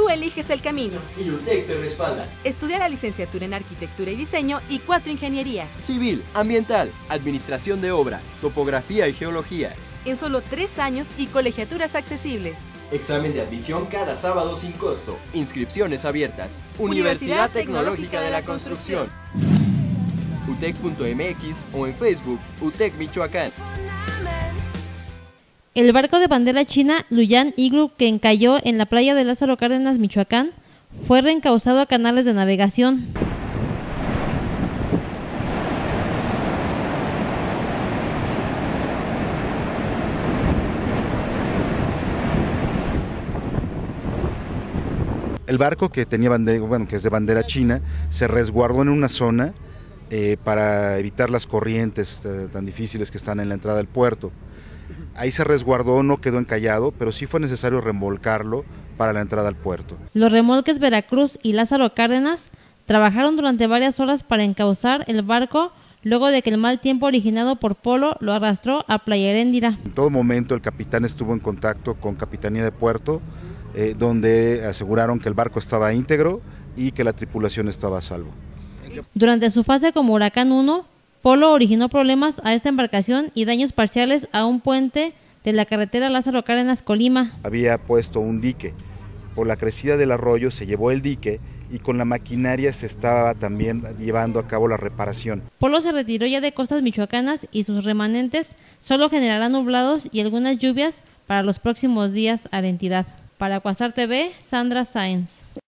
Tú eliges el camino. Y UTEC te respalda. Estudia la licenciatura en Arquitectura y Diseño y 4 ingenierías. Civil, ambiental, administración de obra, topografía y geología. En solo 3 años y colegiaturas accesibles. Examen de admisión cada sábado sin costo. Inscripciones abiertas. Universidad Tecnológica de la Construcción. UTEC.mx o en Facebook UTEC Michoacán. El barco de bandera china Luyan Igloo, que encalló en la playa de Lázaro Cárdenas, Michoacán, fue reencauzado a canales de navegación. El barco que tenía que es de bandera china, se resguardó en una zona para evitar las corrientes tan difíciles que están en la entrada del puerto. Ahí se resguardó, no quedó encallado, pero sí fue necesario remolcarlo para la entrada al puerto. Los remolques Veracruz y Lázaro Cárdenas trabajaron durante varias horas para encauzar el barco luego de que el mal tiempo originado por Polo lo arrastró a Playa Heréndira. En todo momento el capitán estuvo en contacto con Capitanía de Puerto, donde aseguraron que el barco estaba íntegro y que la tripulación estaba a salvo. Durante su fase como Huracán 1, Polo originó problemas a esta embarcación y daños parciales a un puente de la carretera Lázaro Cárdenas-Colima. Había puesto un dique. Por la crecida del arroyo se llevó el dique y con la maquinaria se estaba también llevando a cabo la reparación. Polo se retiró ya de costas michoacanas y sus remanentes solo generarán nublados y algunas lluvias para los próximos días a la entidad. Para Cuasar TV, Sandra Sáenz.